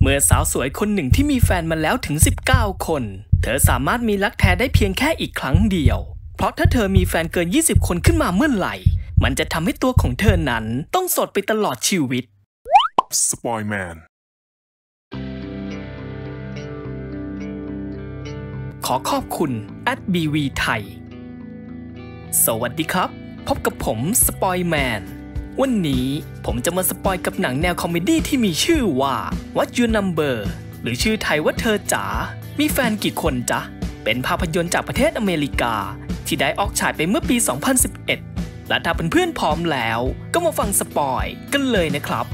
เมื่อสาวสวยคนหนึ่งที่มีแฟนมาแล้วถึง19คนเธอสามารถมีรักแท้ได้เพียงแค่อีกครั้งเดียวเพราะถ้าเธอมีแฟนเกิน20คนขึ้นมาเมื่อไหร่มันจะทำให้ตัวของเธอนั้นต้องโสดไปตลอดชีวิตสปอยแมนขอขอบคุณ @bv ไทยสวัสดีครับพบกับผมสปอยแมนวันนี้ผมจะมาสปอยกับหนังแนวคอมเมดี้ที่มีชื่อว่า What Your Number หรือชื่อไทยว่าเธอจ๋ามีแฟนกี่คนจ๊ะเป็นภาพยนตร์จากประเทศอเมริกาที่ได้ออกฉายไปเมื่อปี 2011 และถ้าเพื่อนๆพร้อมแล้วก็มาฟังสปอยกันเลยนะครับ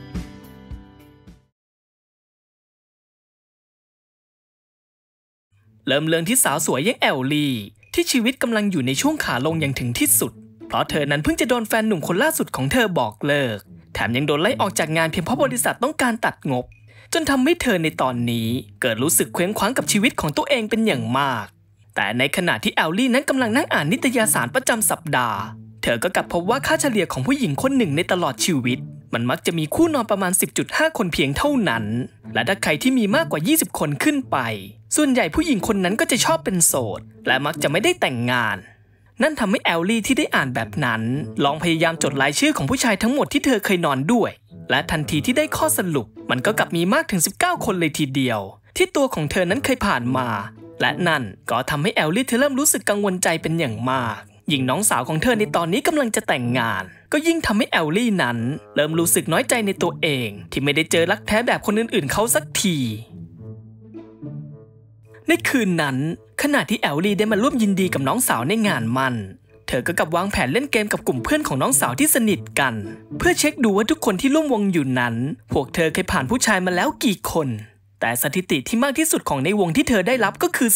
เริ่มเรื่องที่สาวสวยอย่างแอลลี่ที่ชีวิตกำลังอยู่ในช่วงขาลงอย่างถึงที่สุดเพราะเธอนั้นเพิ่งจะโดนแฟนหนุ่มคนล่าสุดของเธอบอกเลิกแถมยังโดนไล่ออกจากงานเพียงเพราะบริษัทต้องการตัดงบจนทำให้เธอในตอนนี้เกิดรู้สึกเคว้งคว้างกับชีวิตของตัวเองเป็นอย่างมากแต่ในขณะที่แอลลี่นั้นกำลังนั่งอ่านนิตยสารประจำสัปดาห์เธอก็กลับพบว่าค่าเฉลี่ยของผู้หญิงคนหนึ่งในตลอดชีวิตมันมักจะมีคู่นอนประมาณ 10.5 คนเพียงเท่านั้นและถ้าใครที่มีมากกว่า20คนขึ้นไปส่วนใหญ่ผู้หญิงคนนั้นก็จะชอบเป็นโสดและมักจะไม่ได้แต่งงานนั่นทำให้แอลลี่ที่ได้อ่านแบบนั้นลองพยายามจดรายชื่อของผู้ชายทั้งหมดที่เธอเคยนอนด้วยและทันทีที่ได้ข้อสรุปมันก็กลับมีมากถึง19คนเลยทีเดียวที่ตัวของเธอนั้นเคยผ่านมาและนั่นก็ทำให้แอลลี่เธอเริ่มรู้สึกกังวลใจเป็นอย่างมากยิ่งน้องสาวของเธอในตอนนี้กำลังจะแต่งงานก็ยิ่งทำให้แอลลี่นั้นเริ่มรู้สึกน้อยใจในตัวเองที่ไม่ได้เจอรักแท้แบบคนอื่นๆเขาสักทีในคืนนั้นขณะที่แอลลี่ได้มาร่วมยินดีกับน้องสาวในงานมั่นเธอก็กลับวางแผนเล่นเกมกับกลุ่มเพื่อนของน้องสาวที่สนิทกันเพื่อเช็คดูว่าทุกคนที่ร่วมวงอยู่นั้นพวกเธอเคยผ่านผู้ชายมาแล้วกี่คนแต่สถิติที่มากที่สุดของในวงที่เธอได้รับก็คือ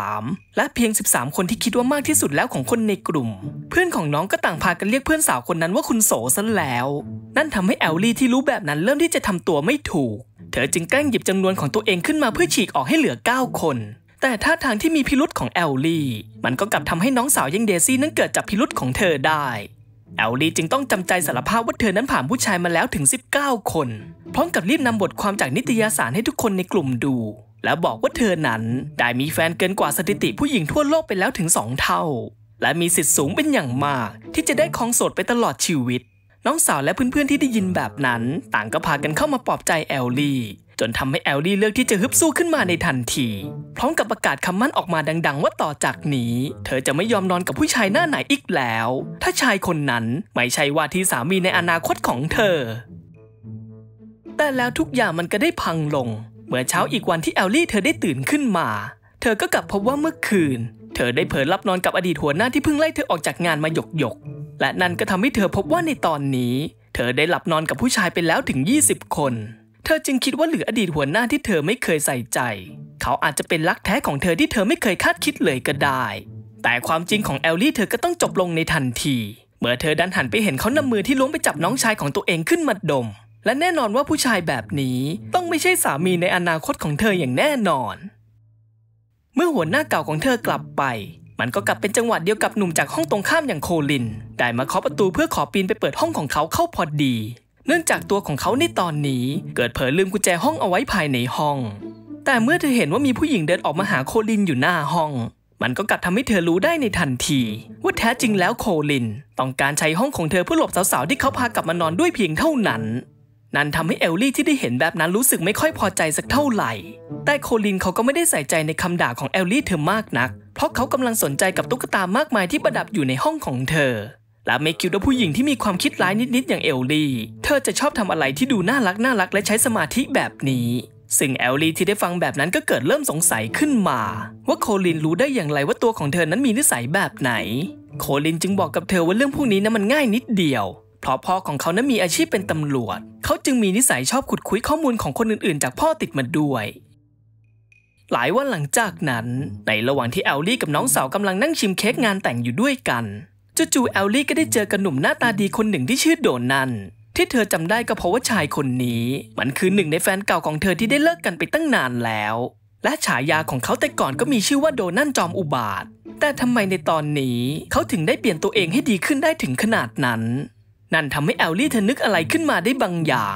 13และเพียง13คนที่คิดว่ามากที่สุดแล้วของคนในกลุ่มเพื่อนของน้องก็ต่างพากันเรียกเพื่อนสาวคนนั้นว่าคุณโสซะแล้วนั่นทำให้แอลลี่ที่รู้แบบนั้นเริ่มที่จะทำตัวไม่ถูกเธอจึงแกล้งหยิบจำนวนของตัวเองขึ้นมาเพื่อฉีกออกให้เหลือ9คนแต่ท่าทางที่มีพิรุธของแอลลี่มันก็กลับทำให้น้องสาวยังเดซี่นั้นเกิดจากพิรุธของเธอได้แอลลี่จึงต้องจำใจสารภาพว่าเธอนั้นผ่านผู้ชายมาแล้วถึง19คนพร้อมกับรีบนำบทความจากนิตยสารให้ทุกคนในกลุ่มดูแล้วบอกว่าเธอนั้นได้มีแฟนเกินกว่าสถิติผู้หญิงทั่วโลกไปแล้วถึง2เท่าและมีสิทธิ์สูงเป็นอย่างมากที่จะได้ครองโสดไปตลอดชีวิตน้องสาวและเพื่อนๆที่ได้ยินแบบนั้นต่างก็พากันเข้ามาปลอบใจแอลลี่จนทำให้แอลลี่เลือกที่จะฮึบสู้ขึ้นมาในทันทีพร้อมกับประกาศคำมั่นออกมาดังๆว่าต่อจากนี้เธอจะไม่ยอมนอนกับผู้ชายหน้าไหนอีกแล้วถ้าชายคนนั้นไม่ใช่ว่าที่สามีในอนาคตของเธอแต่แล้วทุกอย่างมันก็ได้พังลงเมื่อเช้าอีกวันที่แอลลี่เธอได้ตื่นขึ้นมาเธอก็กลับพบว่าเมื่อคืนเธอได้เผลอหลับนอนกับอดีตหัวหน้าที่เพิ่งไล่เธอออกจากงานมาหยกๆและนั่นก็ทำให้เธอพบว่าในตอนนี้เธอได้หลับนอนกับผู้ชายไปแล้วถึง20คนเธอจึงคิดว่าหรืออดีตหัวหน้าที่เธอไม่เคยใส่ใจเขาอาจจะเป็นรักแท้ของเธอที่เธอไม่เคยคาดคิดเลยก็ได้แต่ความจริงของแอลลี่เธอก็ต้องจบลงในทันทีเมื่อเธอดันหันไปเห็นเขานำมือที่ล้วงไปจับน้องชายของตัวเองขึ้นมาดมและแน่นอนว่าผู้ชายแบบนี้ต้องไม่ใช่สามีในอนาคตของเธออย่างแน่นอนเมื่อหัวหน้าเก่าของเธอกลับไปมันก็กลับเป็นจังหวะเดียวกับหนุ่มจากห้องตรงข้ามอย่างโคลินได้มาเคาะประตูเพื่อขอปีนไปเปิดห้องของเขาเข้าพอดีเนื่องจากตัวของเขาในตอนนี้เกิดเผลอลืมกุญแจห้องเอาไว้ภายในห้องแต่เมื่อเธอเห็นว่ามีผู้หญิงเดินออกมาหาโคลินอยู่หน้าห้องมันก็กลับทำให้เธอรู้ได้ในทันทีว่าแท้จริงแล้วโคลินต้องการใช้ห้องของเธอเพื่อหลบสาวๆที่เขาพากลับมานอนด้วยเพียงเท่านั้นนั่นทำให้แอลลี่ที่ได้เห็นแบบนั้นรู้สึกไม่ค่อยพอใจสักเท่าไหร่แต่โคลินเขาก็ไม่ได้ใส่ใจในคำด่าของแอลลี่เธอมากนักเพราะเขากำลังสนใจกับตุ๊กตามากมายที่ประดับอยู่ในห้องของเธอและไม่คิดว่าผู้หญิงที่มีความคิดร้ายนิดๆอย่างแอลลี่เธอจะชอบทำอะไรที่ดูน่ารักและใช้สมาธิแบบนี้ซึ่งแอลลี่ที่ได้ฟังแบบนั้นก็เกิดเริ่มสงสัยขึ้นมาว่าโคลินรู้ได้อย่างไรว่าตัวของเธอนั้นมีนิสัยแบบไหนโคลินจึงบอกกับเธอว่าเรื่องพวกนี้นั้นมันง่ายนิดเดียวเพราะพ่อของเขานั้นมีอาชีพเป็นตำรวจเขาจึงมีนิสัยชอบขุดคุยข้อมูลของคนอื่นๆจากพ่อติดมาด้วยหลายวันหลังจากนั้นในระหว่างที่แอลลี่กับน้องสาวกำลังนั่งชิมเค้กงานแต่งอยู่ด้วยกันจู่ๆแอลลี่ก็ได้เจอกับหนุ่มหน้าตาดีคนหนึ่งที่ชื่อโดนันที่เธอจำได้ก็เพราะว่าชายคนนี้มันคือหนึ่งในแฟนเก่าของเธอที่ได้เลิกกันไปตั้งนานแล้วและฉายาของเขาแต่ก่อนก็มีชื่อว่าโดนันจอมอุบาทแต่ทำไมในตอนนี้เขาถึงได้เปลี่ยนตัวเองให้ดีขึ้นได้ถึงขนาดนั้นนั่นทำให้แอลลี่เธอนึกอะไรขึ้นมาได้บางอย่าง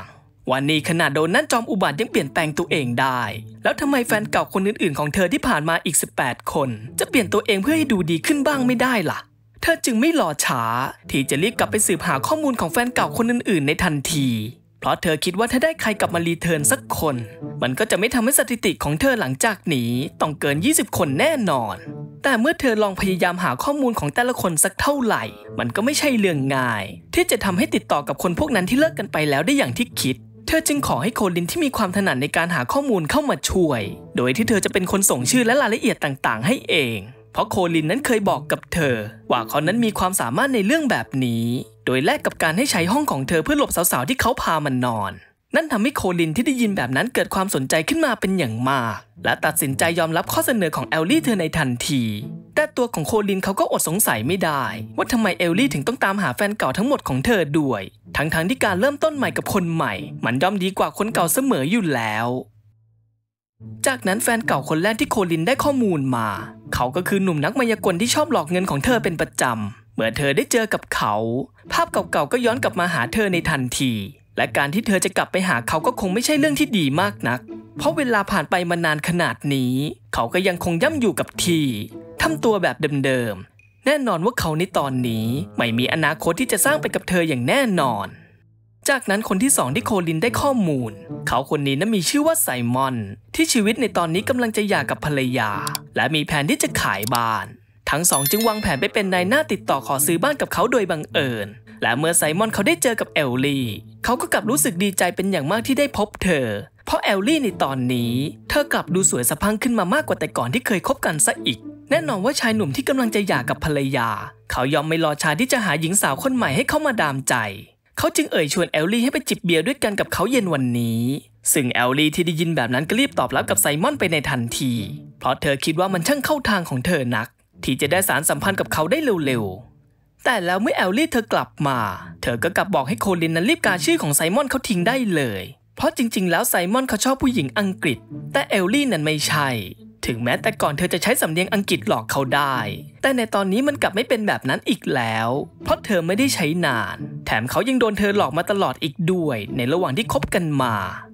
วันนี้ขนาดโดนัทจอมอุบาทยังเปลี่ยนแปลงตัวเองได้แล้วทำไมแฟนเก่าคนอื่นๆของเธอที่ผ่านมาอีก18คนจะเปลี่ยนตัวเองเพื่อให้ดูดีขึ้นบ้างไม่ได้ล่ะเธอจึงไม่รอช้าที่จะรีบกลับไปสืบหาข้อมูลของแฟนเก่าคนอื่นๆในทันทีเพราะเธอคิดว่าถ้าได้ใครกลับมารีเทิร์นสักคนมันก็จะไม่ทำให้สถิติของเธอหลังจากนี้ต้องเกิน20คนแน่นอนแต่เมื่อเธอลองพยายามหาข้อมูลของแต่ละคนสักเท่าไหร่มันก็ไม่ใช่เรื่องง่ายที่จะทำให้ติดต่อกับคนพวกนั้นที่เลิกกันไปแล้วได้อย่างที่คิดเธอจึงขอให้โคลินที่มีความถนัดในการหาข้อมูลเข้ามาช่วยโดยที่เธอจะเป็นคนส่งชื่อและรายละเอียดต่างๆให้เองเพราะโคลินนั้นเคยบอกกับเธอว่าเขานั้นมีความสามารถในเรื่องแบบนี้โดยแลกกับการให้ใช้ห้องของเธอเพื่อหลบสาวๆที่เขาพามันนอนนั่นทำให้โคลินที่ได้ยินแบบนั้นเกิดความสนใจขึ้นมาเป็นอย่างมากและตัดสินใจยอมรับข้อเสนอของเอลลี่เธอในทันทีแต่ตัวของโคลินเขาก็อดสงสัยไม่ได้ว่าทำไมเอลลี่ถึงต้องตามหาแฟนเก่าทั้งหมดของเธอด้วยทั้งที่การเริ่มต้นใหม่กับคนใหม่มันย่อมดีกว่าคนเก่าเสมออยู่แล้วจากนั้นแฟนเก่าคนแรกที่โคลินได้ข้อมูลมาเขาก็คือหนุ่มนักมายากลที่ชอบหลอกเงินของเธอเป็นประจำเมื่อเธอได้เจอกับเขาภาพเก่าๆก็ย้อนกลับมาหาเธอในทันทีและการที่เธอจะกลับไปหาเขาก็คงไม่ใช่เรื่องที่ดีมากนักเพราะเวลาผ่านไปมานานขนาดนี้เขาก็ยังคงย่ำอยู่กับที่ทำตัวแบบเดิมๆแน่นอนว่าเขาในตอนนี้ไม่มีอนาคตที่จะสร้างไปกับเธออย่างแน่นอนจากนั้นคนที่2ที่โคลินได้ข้อมูลเขาคนนี้นั้นมีชื่อว่าไซมอนที่ชีวิตในตอนนี้กำลังจะหย่ากับภรรยาและมีแผนที่จะขายบ้านทั้งสองจึงวางแผนไปเป็นนายหน้าติดต่อขอซื้อบ้านกับเขาโดยบังเอิญและเมื่อไซมอนเขาได้เจอกับเอลลี่เขาก็กลับรู้สึกดีใจเป็นอย่างมากที่ได้พบเธอเพราะเอลลี่ในตอนนี้เธอกลับดูสวยสะพรั่งขึ้นมามากกว่าแต่ก่อนที่เคยคบกันซะอีกแน่นอนว่าชายหนุ่มที่กำลังจะหย่ากับภรรยาเขายอมไม่รอช้าที่จะหาหญิงสาวคนใหม่ให้เข้ามาดามใจเขาจึงชวนเอลลี่ให้ไปจิบเบียร์ด้วยกันกับเขาเย็นวันนี้ซึ่งเอลลี่ที่ได้ยินแบบนั้นก็รีบตอบรับกับไซมอนไปในทันทีเพราะเธอคิดว่ามันช่างเข้าทางของเธอนักที่จะได้สารสัมพันธ์กับเขาได้เร็วๆแต่แล้วเมื่อเอลลี่เธอกลับมาเธอก็กลับบอกให้โคลินนั้นรีบกาชื่อของไซมอนเขาทิ้งได้เลยเพราะจริงๆแล้วไซมอนเขาชอบผู้หญิงอังกฤษแต่เอลลี่นั้นไม่ใช่ถึงแม้แต่ก่อนเธอจะใช้สำเนียงอังกฤษหลอกเขาได้แต่ในตอนนี้มันกลับไม่เป็นแบบนั้นอีกแล้วเพราะเธอไม่ได้ใช้นานแถมเขายังโดนเธอหลอกมาตลอดอีกด้วยในระหว่างที่คบกันมา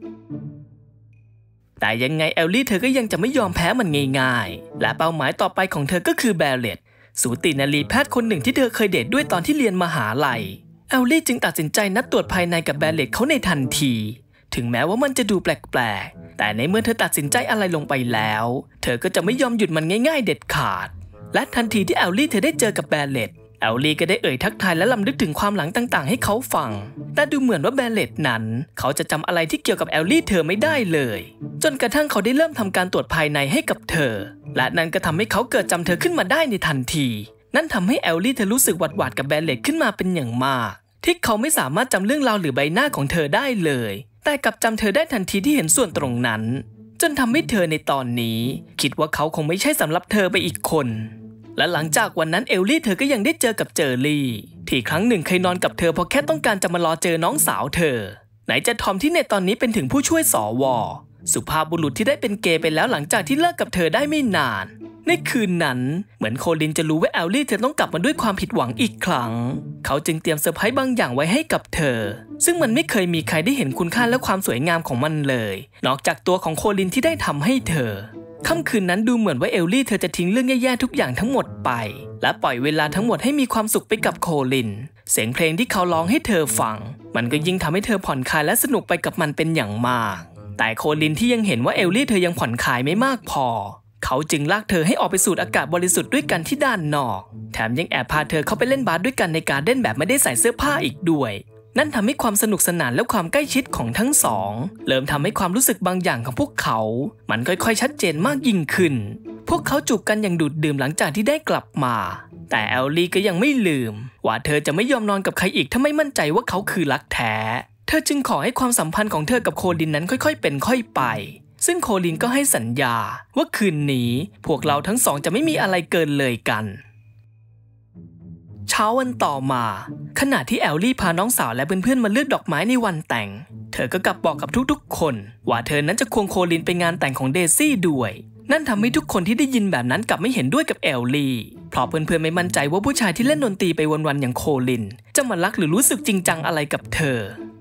แต่ยังไงเอลลี่เธอก็ยังจะไม่ยอมแพ้มันง่ายๆและเป้าหมายต่อไปของเธอก็คือแบร์เล็ตสูตินรีแพทย์คนหนึ่งที่เธอเคยเดทด้วยตอนที่เรียนมหาลัยเอลลี่จึงตัดสินใจนัดตรวจภายในกับแบร์เล็ตเขาในทันทีถึงแม้ว่ามันจะดูแปลกๆแต่ในเมื่อเธอตัดสินใจอะไรลงไปแล้วเธอก็จะไม่ยอมหยุดมันง่ายๆเด็ดขาดและทันทีที่เอลลี่เธอได้เจอกับแบร์เล็ตเอลลี่ก็ได้ทักทายและรำลึกถึงความหลังต่างๆให้เขาฟังแต่ดูเหมือนว่าแบร์เล็ตนั้นเขาจะจำอะไรที่เกี่ยวกับเอลลี่เธอไม่ได้เลยจนกระทั่งเขาได้เริ่มทำการตรวจภายในให้กับเธอและนั่นก็ทำให้เขาเกิดจำเธอขึ้นมาได้ในทันทีนั่นทำให้เอลลี่เธอรู้สึกหวาดๆกับแบร์เล็ตขึ้นมาเป็นอย่างมากที่เขาไม่สามารถจำเรื่องราวหรือใบหน้าของเธอได้เลยแต่กลับจำเธอได้ทันทีที่เห็นส่วนตรงนั้นจนทำให้เธอในตอนนี้คิดว่าเขาคงไม่ใช่สำหรับเธอไปอีกคนและหลังจากวันนั้นเอลลี่เธอก็ยังได้เจอกับเจอรี่ที่ครั้งหนึ่งเคยนอนกับเธอเพราะแค่ต้องการจะมารอเจอน้องสาวเธอไหนจะทอมที่ในตอนนี้เป็นถึงผู้ช่วยสว.สุภาพบุรุษที่ได้เป็นเกย์ไปแล้วหลังจากที่เลิกกับเธอได้ไม่นานในคืนนั้นเหมือนโคลินจะรู้ว่าเอลลี่เธอต้องกลับมาด้วยความผิดหวังอีกครั้งเขาจึงเตรียมเซอร์ไพรส์บางอย่างไว้ให้กับเธอซึ่งมันไม่เคยมีใครได้เห็นคุณค่าและความสวยงามของมันเลยนอกจากตัวของโคลินที่ได้ทำให้เธอค่ำคืนนั้นดูเหมือนว่าเอลลี่เธอจะทิ้งเรื่องแย่ๆทุกอย่างทั้งหมดไปและปล่อยเวลาทั้งหมดให้มีความสุขไปกับโคลินเสียงเพลงที่เขาร้องให้เธอฟังมันก็ยิ่งทำให้เธอผ่อนคลายและสนุกไปกับมันเป็นอย่างมากแต่โคลินที่ยังเห็นว่าเอลลี่เธอยังผ่อนคลายไม่มากพอเขาจึงลากเธอให้ออกไปสูดอากาศบริสุทธิ์ด้วยกันที่ด้านนอกแถมยังแอบพาเธอเข้าไปเล่นบาสด้วยกันในการ์เด้นแบบไม่ได้ใส่เสื้อผ้าอีกด้วยนั่นทำให้ความสนุกสนานและความใกล้ชิดของทั้งสองเริ่มทำให้ความรู้สึกบางอย่างของพวกเขามันค่อยๆชัดเจนมากยิ่งขึ้นพวกเขาจูบกันอย่างดูดดื่มหลังจากที่ได้กลับมาแต่เอลลี่ก็ยังไม่ลืมว่าเธอจะไม่ยอมนอนกับใครอีกถ้าไม่มั่นใจว่าเขาคือรักแท้เธอจึงขอให้ความสัมพันธ์ของเธอกับโคลินนั้นค่อยๆเป็นค่อยไปซึ่งโคลินก็ให้สัญญาว่าคืนนี้พวกเราทั้งสองจะไม่มีอะไรเกินเลยกันเช้าวันต่อมาขณะที่แอลลี่พาน้องสาวและเพื่อนๆมาเลือกดอกไม้ในวันแต่งเธอก็กลับบอกกับทุกๆคนว่าเธอนั้นจะควงโคลินไปงานแต่งของเดซี่ด้วยนั่นทำให้ทุกคนที่ได้ยินแบบนั้นกลับไม่เห็นด้วยกับแอลลี่เพราะเพื่อนๆไม่มั่นใจว่าผู้ชายที่เล่นดนตรีไปวันๆอย่างโคลินจะมารักหรือรู้สึกจริงจังอะไรกับเธอ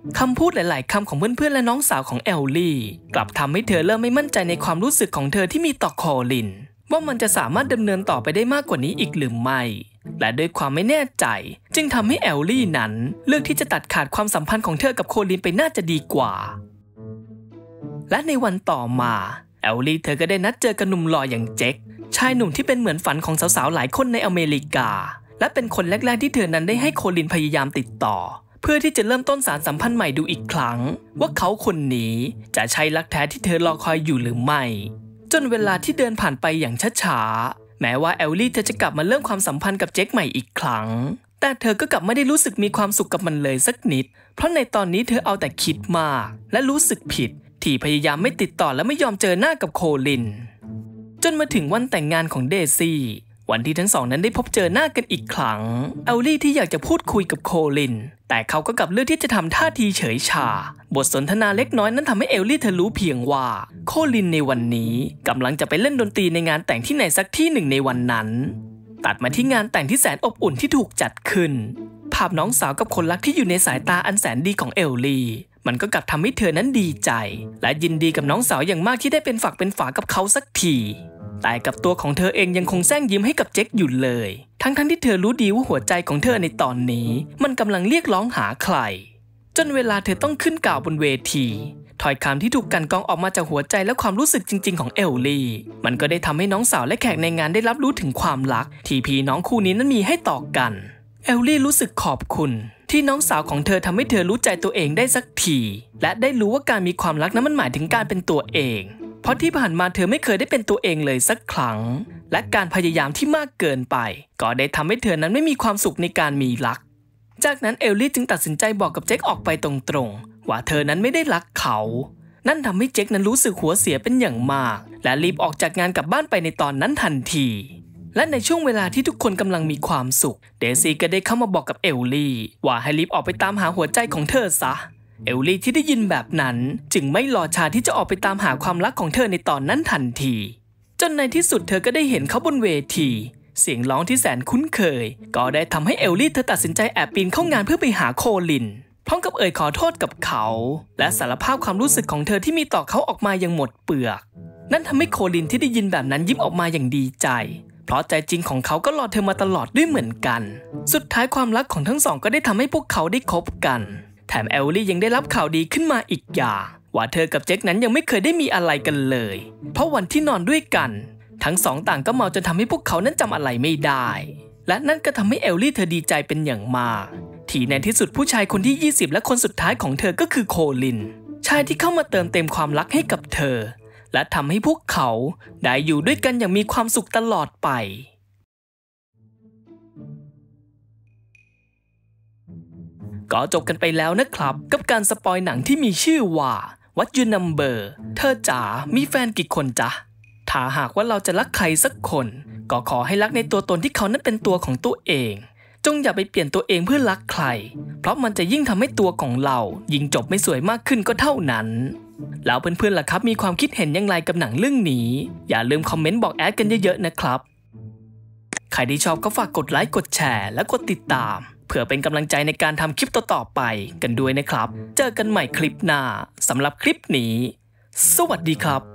คำพูดหลายๆคำของเพื่อนๆและน้องสาวของแอลลี่กลับทำให้เธอเริ่มไม่มั่นใจในความรู้สึกของเธอที่มีต่อโคลินว่ามันจะสามารถดำเนินต่อไปได้มากกว่านี้อีกหรือไม่และด้วยความไม่แน่ใจจึงทำให้แอลลี่นั้นเลือกที่จะตัดขาดความสัมพันธ์ของเธอกับโคลินไปน่าจะดีกว่าและในวันต่อมาแอลลี่เธอก็ได้นัดเจอกับหนุ่มหล่ออย่างเจ็คชายหนุ่มที่เป็นเหมือนฝันของสาวๆหลายคนในอเมริกาและเป็นคนแรกๆที่เธอนั้นได้ให้โคลินพยายามติดต่อเพื่อที่จะเริ่มต้นสารสัมพันธ์ใหม่ดูอีกครั้งว่าเขาคนนี้จะใช่รักแท้ที่เธอรอคอยอยู่หรือไม่จนเวลาที่เดินผ่านไปอย่างช้าๆแม้ว่าแอลลี่เธอจะกลับมาเริ่มความสัมพันธ์กับเจ็คใหม่อีกครั้งแต่เธอก็กลับไม่ได้รู้สึกมีความสุขกับมันเลยสักนิดเพราะในตอนนี้เธอเอาแต่คิดมากและรู้สึกผิดที่พยายามไม่ติดต่อและไม่ยอมเจอหน้ากับโคลินจนมาถึงวันแต่งงานของเดซี่วันที่ทั้งสองนั้นได้พบเจอหน้ากันอีกครั้งแอลลี่ที่อยากจะพูดคุยกับโคลินแต่เขาก็กลับเลือกที่จะทำท่าทีเฉยชาบทสนทนาเล็กน้อยนั้นทำให้แอลลี่เธอรู้เพียงว่าโคลินในวันนี้กำลังจะไปเล่นดนตรีในงานแต่งที่ไหนสักที่หนึ่งในวันนั้นตัดมาที่งานแต่งที่แสนอบอุ่นที่ถูกจัดขึ้นภาพน้องสาวกับคนรักที่อยู่ในสายตาอันแสนดีของแอลลี่มันก็กลับทำให้เธอนั้นดีใจและยินดีกับน้องสาวอย่างมากที่ได้เป็นฝักเป็นฝากับเขาสักทีแต่กับตัวของเธอเองยังคงแซงยิ้มให้กับเจ็คอยู่เลยทั้งที่เธอรู้ดีว่าหัวใจของเธอในตอนนี้มันกำลังเรียกร้องหาใครจนเวลาเธอต้องขึ้นกล่าวบนเวทีถ้อยคำที่ถูกกันกรองออกมาจากหัวใจและความรู้สึกจริงๆของแอลลี่มันก็ได้ทำให้น้องสาวและแขกในงานได้รับรู้ถึงความรักที่พี่น้องคู่นี้นั้นมีให้ต่อกันแอลลี่รู้สึกขอบคุณที่น้องสาวของเธอทำให้เธอรู้ใจตัวเองได้สักทีและได้รู้ว่าการมีความรักนั้นมันหมายถึงการเป็นตัวเองเพราะที่ผ่านมาเธอไม่เคยได้เป็นตัวเองเลยสักครั้งและการพยายามที่มากเกินไปก็ได้ทำให้เธอนั้นไม่มีความสุขในการมีรักจากนั้นแอลลี่จึงตัดสินใจบอกกับเจ็คออกไปตรงๆว่าเธอนั้นไม่ได้รักเขานั่นทำให้เจ็คนั้นรู้สึกหัวเสียเป็นอย่างมากและรีบออกจากงานกลับบ้านไปในตอนนั้นทันทีและในช่วงเวลาที่ทุกคนกำลังมีความสุขเดซี่ก็ได้เข้ามาบอกกับแอลลี่ว่าให้รีบออกไปตามหาหัวใจของเธอซะแอลลี่ที่ได้ยินแบบนั้นจึงไม่รอช้าที่จะออกไปตามหาความรักของเธอในตอนนั้นทันทีจนในที่สุดเธอก็ได้เห็นเขาบนเวทีเสียงร้องที่แสนคุ้นเคยก็ได้ทำให้แอลลี่เธอตัดสินใจแอบปีนเข้างานเพื่อไปหาโคลินพร้อมกับเอ่ยขอโทษกับเขาและสารภาพความรู้สึกของเธอที่มีต่อเขาออกมาอย่างหมดเปลือกนั่นทำให้โคลินที่ได้ยินแบบนั้นยิ้มออกมาอย่างดีใจเพราะใจจริงของเขาก็รอเธอมาตลอดด้วยเหมือนกันสุดท้ายความรักของทั้งสองก็ได้ทำให้พวกเขาได้คบกันแถมแอลลี่ยังได้รับข่าวดีขึ้นมาอีกอย่างว่าเธอกับเจ็คนั้นยังไม่เคยได้มีอะไรกันเลยเพราะวันที่นอนด้วยกันทั้งสองต่างก็เมาจนทำให้พวกเขานั้นจำอะไรไม่ได้และนั่นก็ทำให้แอลลี่เธอดีใจเป็นอย่างมากที่ในที่สุดผู้ชายคนที่20และคนสุดท้ายของเธอก็คือโคลินชายที่เข้ามาเติมเต็มความรักให้กับเธอและทำให้พวกเขาได้อยู่ด้วยกันอย่างมีความสุขตลอดไปก็จบกันไปแล้วนะครับกับการสปอยหนังที่มีชื่อว่า What You Number เธอจ๋ามีแฟนกี่คนจ๊ะถ้าหากว่าเราจะรักใครสักคนก็ขอให้รักในตัวตนที่เขานั้นเป็นตัวของตัวเองจงอย่าไปเปลี่ยนตัวเองเพื่อรักใครเพราะมันจะยิ่งทำให้ตัวของเรายิ่งจบไม่สวยมากขึ้นก็เท่านั้นแล้วเพื่อนๆล่ะครับมีความคิดเห็นอย่างไรกับหนังเรื่องนี้อย่าลืมคอมเมนต์บอกแอดกันเยอะๆนะครับใครที่ชอบก็ฝากกดไลค์กดแชร์และกดติดตามเพื่อเป็นกำลังใจในการทำคลิปต่อๆไปกันด้วยนะครับเจอกันใหม่คลิปหน้าสำหรับคลิปนี้สวัสดีครับ